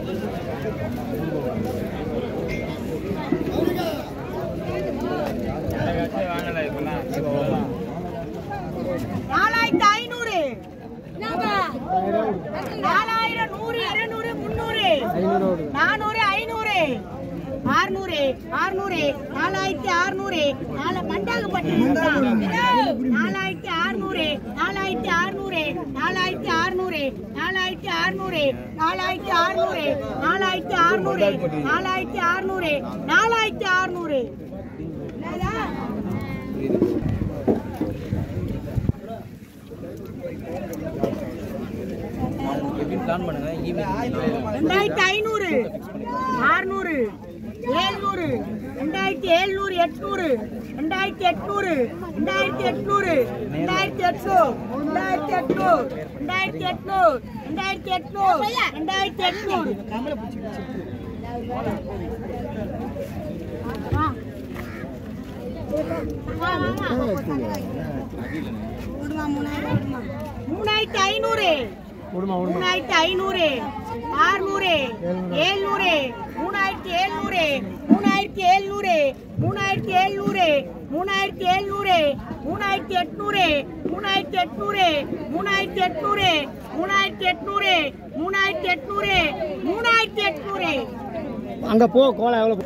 அங்க போ கோலா எவ்வளவு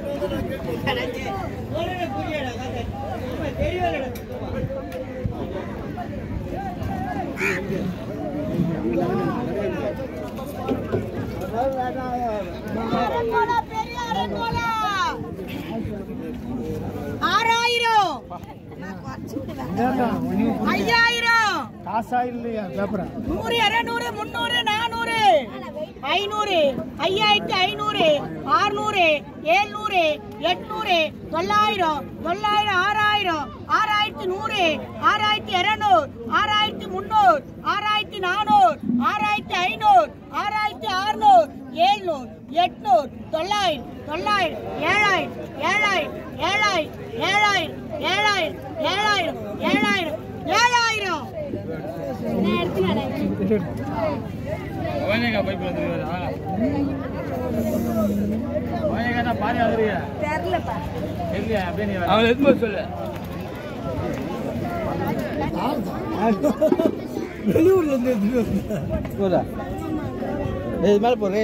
காசா இல்லையா பேப்பர் 100 200 300 400 500 5500 600 700 800 900 900 6000 6100 6200 6300 6400 6500 6600 700 800 900 900 7000 7000 7000 7000 7000 7000 7000 ஓனேகா பைப் வந்துருவா ஓனேகா பாரி ஆகுறியா தெரியலப்பா தெரியல அப்படியே நீ அவன் எதுமே சொல்லு வெளியூர்ல இருந்து போடா ஏய் மேல போறே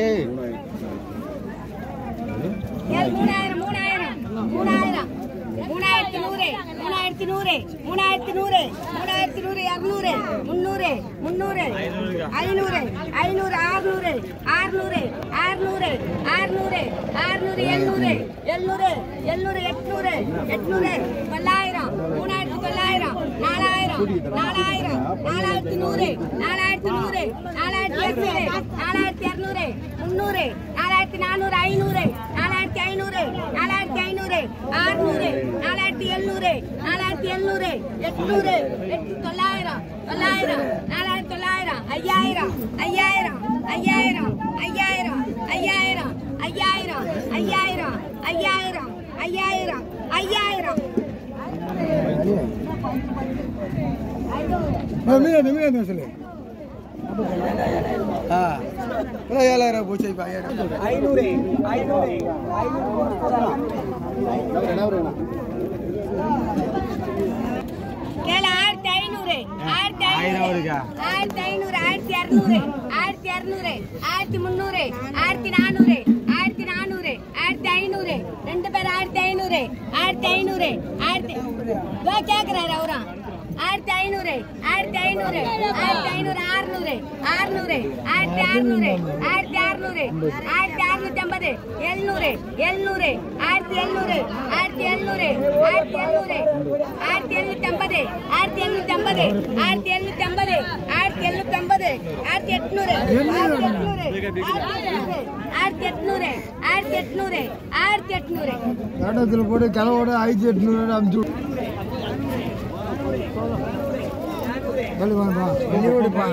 3000 3100 3100 3100 3100 200 300 300 500 500 600 600 600 600 600 700 700 700 800 800 900 3900 4000 4000 4100 4100 4200 4200 300 4400 500 4500 4500 600 4700 4700 800 900 900 4900 5000 5000 5000 5000 5000 5000 5000 5000 5000 5000 மீனா சொல்லு ஏழாயிரம் போச்சு 500 போட்டு கிளவோட 1800 அமுச்சு வெளியூடுப்பா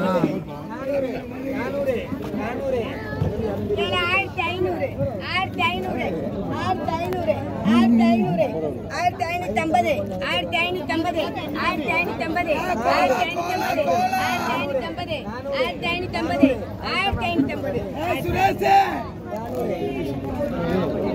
1550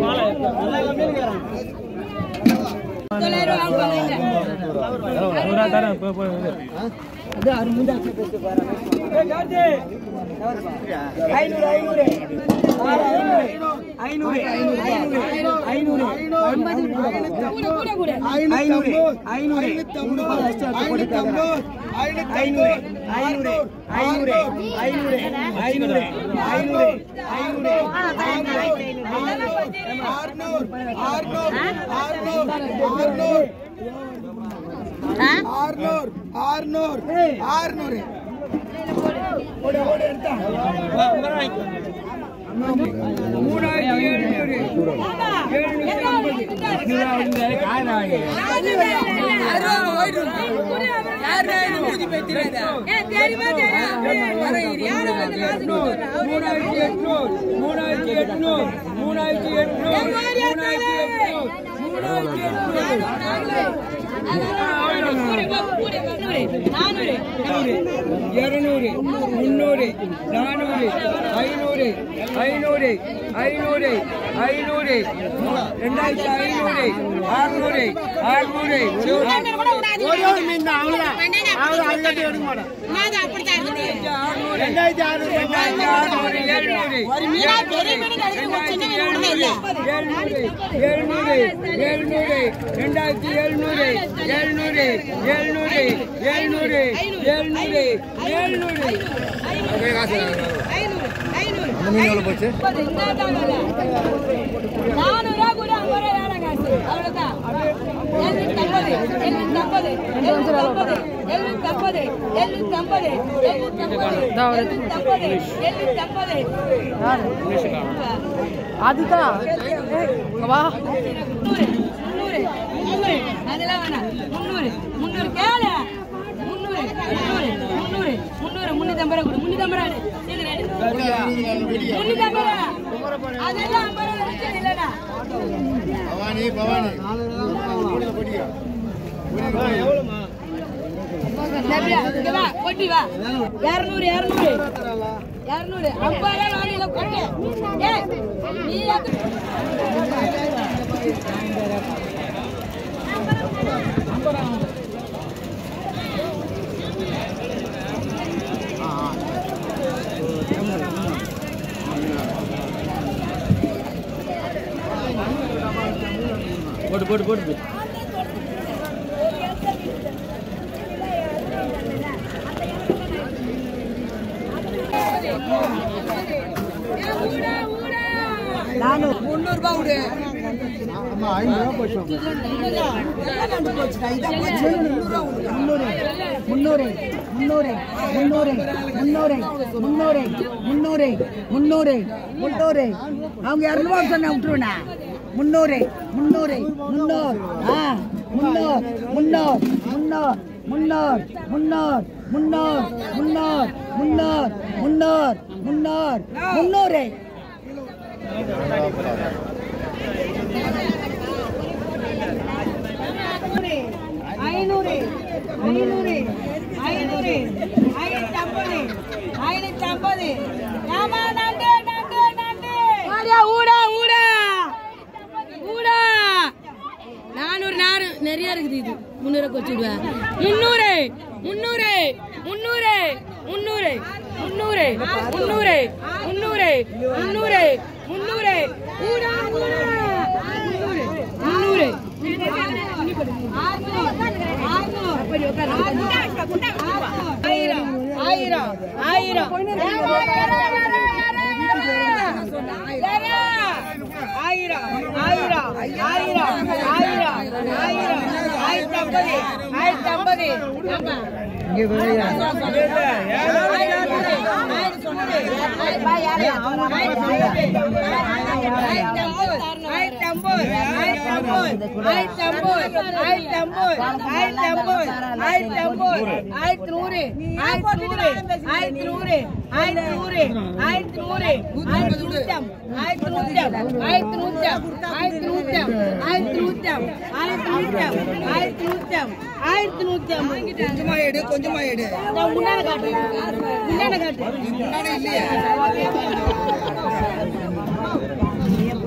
கொஞ்சமா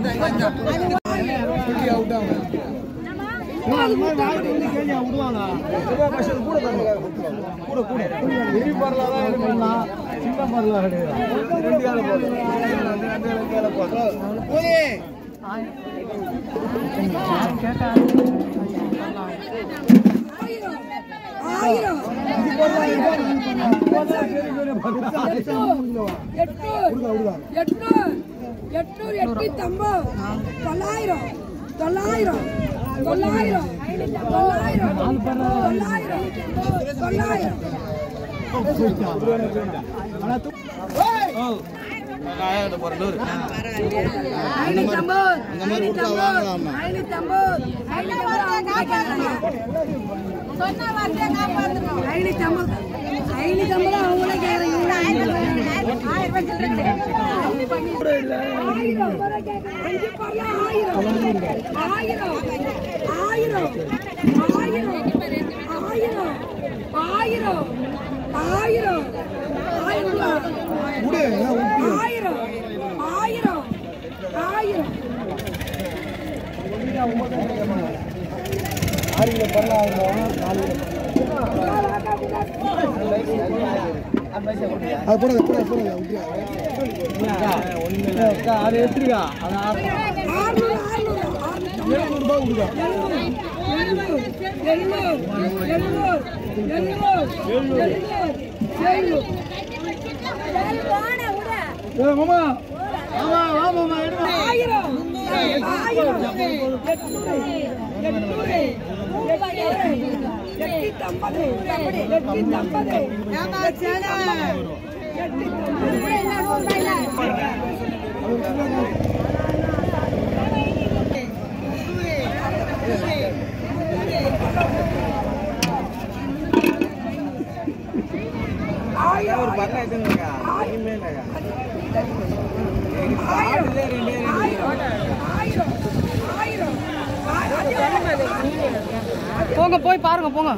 போங்க போய் பாருங்க போங்க.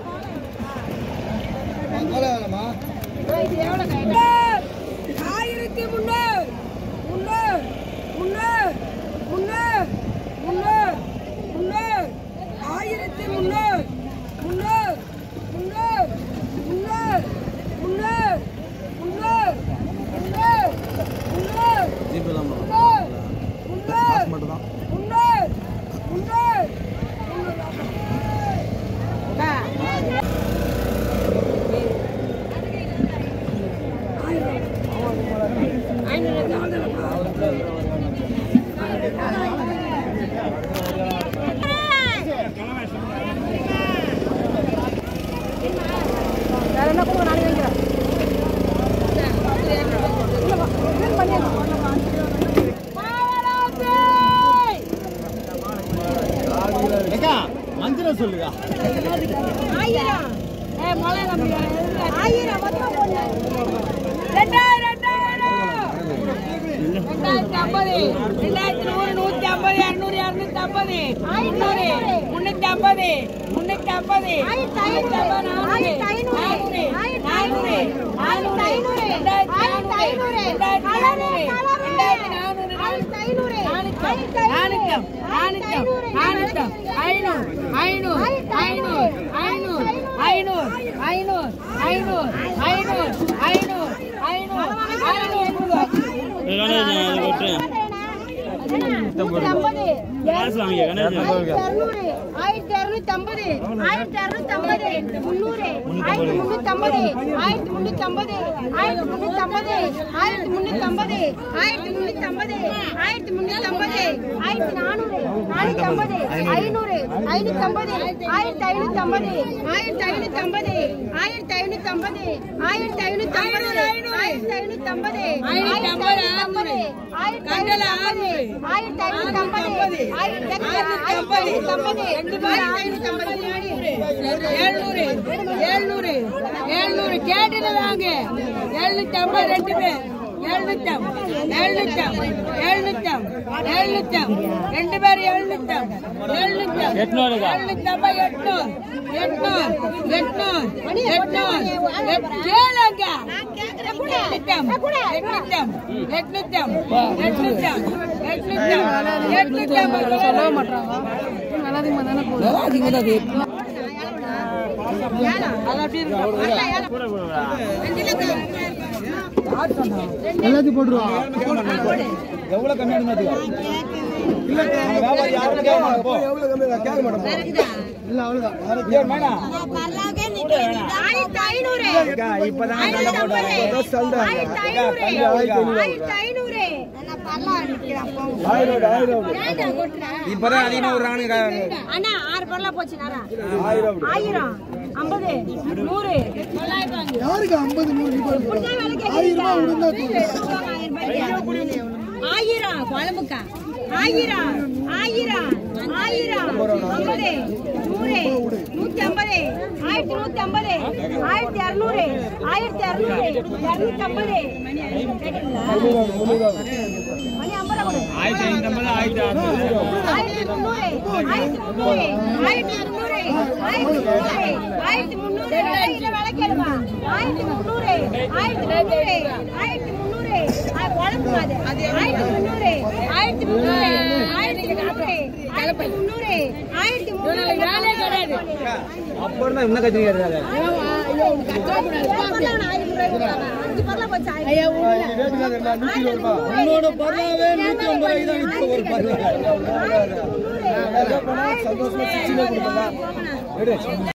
சொல்லுங்க. சொல்ல மாட்டாங்க எல்லாத்தையும் போட்டுருவாங்க. எவ்வளவு கம்மியான இல்ல வியாபாரி யாரும் கேட்க மாட்டோம். எவ்வளவு கம்மி கேட்க மாட்டோம். இல்ல அவ்வளவுதான். இப்பதான் நல்ல போட்டாங்க. இப்பதான் அதிகமா ஒரு ராணி அண்ணா 6 பரலா போச்சு நாரா 1000 50 100 யாருக்கு 50 100 1000 குழம்புக்கா 1000 1000 1000 50 100 150 1150 1200 1200 250 மணி 50 அப்புறம் இன்னும் கத்திரிக்காரு உன்னோட பரவாவே 150 தான் இப்போ ஒரு பரவாயில்லை. சந்தோஷமா